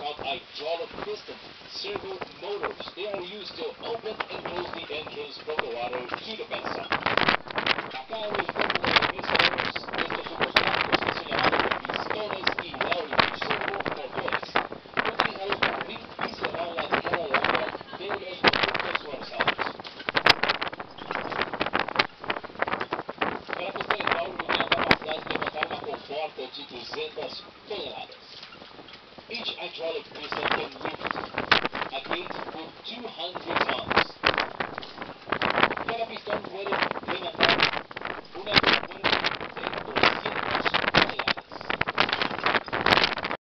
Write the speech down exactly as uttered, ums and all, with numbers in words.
called hydraulic piston, servo motors. They are used to open and close the entrance from the water to the vessel.